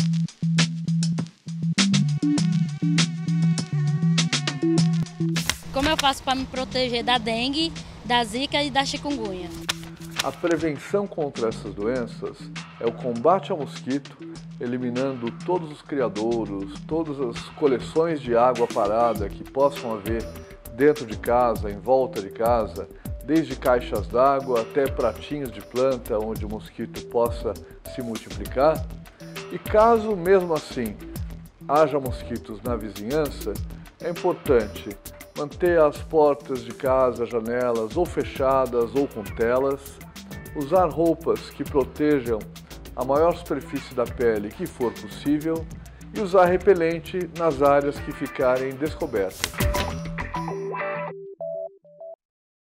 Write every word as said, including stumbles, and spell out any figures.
Como eu faço para me proteger da dengue, da zika e da chikungunya? A prevenção contra essas doenças é o combate ao mosquito, eliminando todos os criadouros, todas as coleções de água parada que possam haver dentro de casa, em volta de casa, desde caixas d'água até pratinhos de planta onde o mosquito possa se multiplicar. E caso mesmo assim haja mosquitos na vizinhança, é importante manter as portas de casa, janelas ou fechadas ou com telas, usar roupas que protejam a maior superfície da pele que for possível e usar repelente nas áreas que ficarem descobertas.